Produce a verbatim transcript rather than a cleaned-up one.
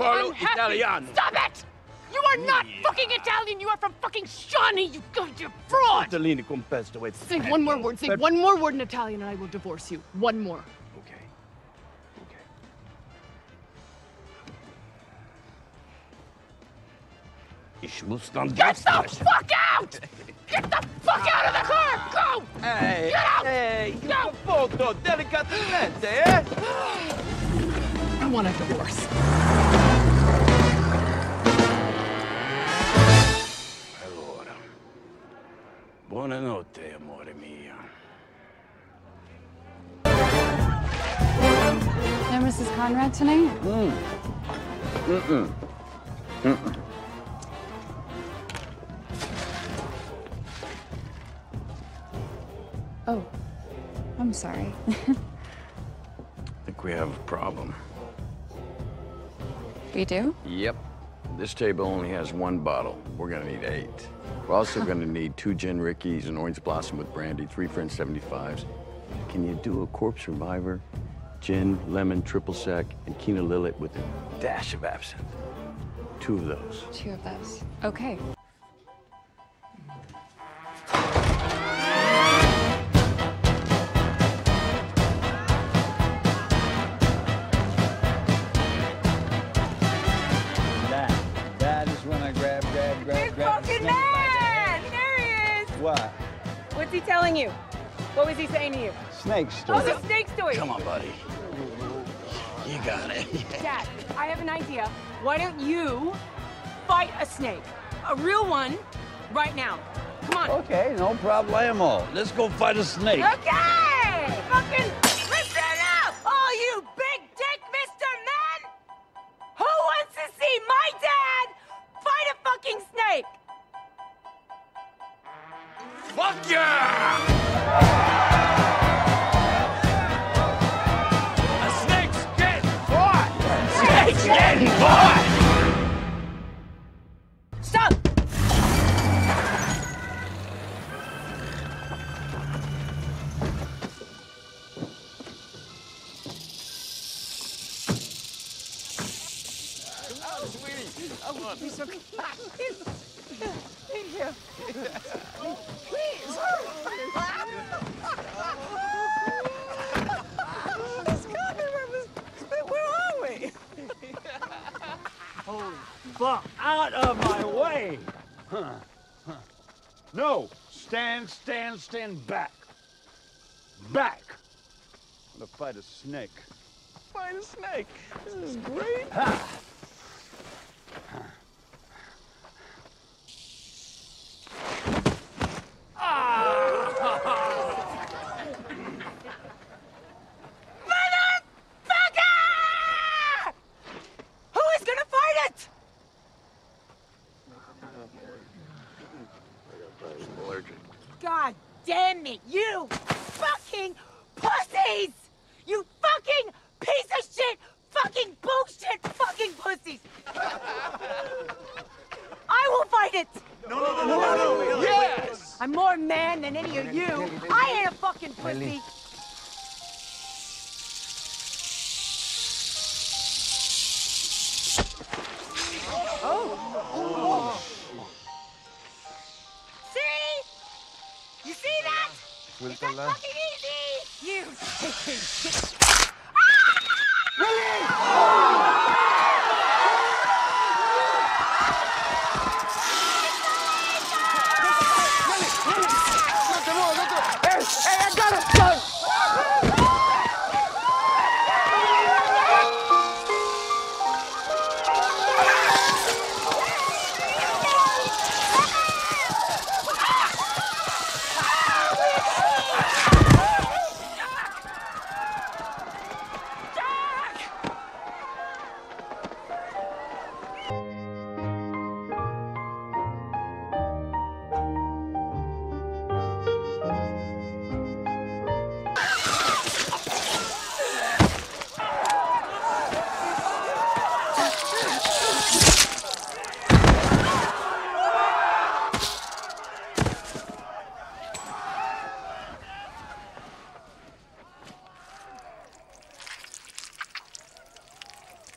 parlo unhappy. italiano. Stop it! You are not Yeah. fucking Italian. You are from fucking Shawnee. You go, you fraud. Tortellini con pesto with Say one more word. Say Pep- one more word in Italian, and I will divorce you. One more. Okay. Okay. Ich muss dann Get the fuck out! Get the fuck out of the car! Go! Hey, Get out! hey, Go! foto, delicatamente, eh? I want a divorce. Allora. Buonanotte, amore mio. No Missus Conrad tonight? Mm. Mm-mm. Mm-mm. Oh, I'm sorry. I think we have a problem. We do? Yep. This table only has one bottle. We're gonna need eight. We're also gonna need two gin rickeys, an orange blossom with brandy, three French seventy-fives. Can you do a corpse survivor, gin, lemon, triple sec, and quina lillet with a dash of absinthe? Two of those. Two of those. Okay. That, that is when I grab, grab, grab, Big grab. fucking man! There he is! What? What's he telling you? What was he saying to you? Snake story. Oh, the snake story! Come on, buddy. You got it. Dad, I have an idea. Why don't you fight a snake? A real one, right now. Come on. Okay, no problemo. Let's go fight a snake. Okay! Fucking listen up! All you big dick Mister Men! Who wants to see my dad fight a fucking snake? Fuck yeah! A snake's getting fought! Snake's getting fought! Stop! Oh, sweetie. I want He's so kind. Thank you. Please. This coffee room is... Where are we? Holy fuck, out of my way! Huh. Huh. No, stand, stand, stand back. Back. I'm gonna fight a snake. Find a snake. This is great. Ha! Motherfucker! Who is gonna fight it? God damn it, you fucking pussies! You fucking piece of shit, fucking bullshit, fucking pussies! I will fight it! No, no, no, no, no, no. Yes! I'm more man than any of you. I ain't a fucking pussy. Oh. See? You see that? It's that fucking easy! You fucking shit. Ah!